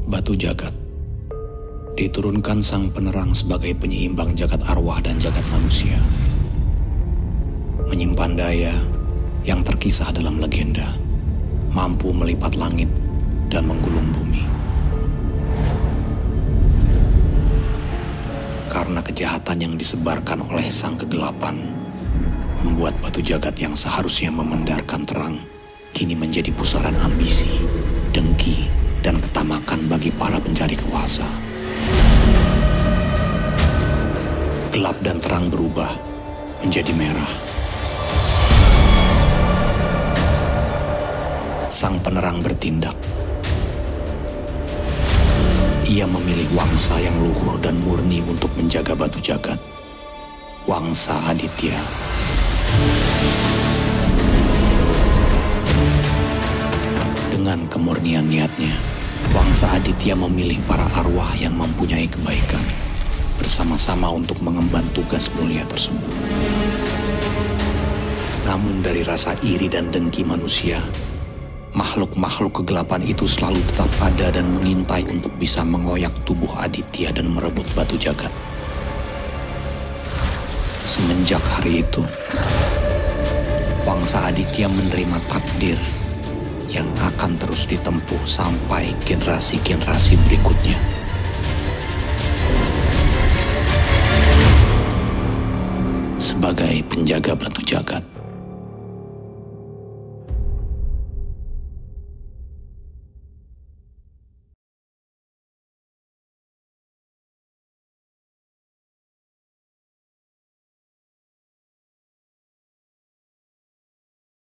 Batu jagat diturunkan sang penerang sebagai penyeimbang jagat arwah dan jagat manusia. Menyimpan daya yang terkisah dalam legenda, mampu melipat langit dan menggulung bumi. Karena kejahatan yang disebarkan oleh sang kegelapan, membuat batu jagat yang seharusnya memendarkan terang, kini menjadi pusaran ambisi, dengki, dan ketamakan bagi para pencari kuasa. Gelap dan terang berubah menjadi merah. Sang penerang bertindak. Ia memilih Wangsa yang luhur dan murni untuk menjaga batu jagat. Wangsa Aditya. Dengan kemurnian niatnya, Wangsa Aditya memilih para arwah yang mempunyai kebaikan bersama-sama untuk mengemban tugas mulia tersebut. Namun dari rasa iri dan dengki manusia, makhluk-makhluk kegelapan itu selalu tetap ada dan mengintai untuk bisa mengoyak tubuh Aditya dan merebut batu jagat. Semenjak hari itu, Wangsa Aditya menerima takdir yang akan terus ditempuh sampai generasi-generasi berikutnya. Sebagai penjaga batu jagat.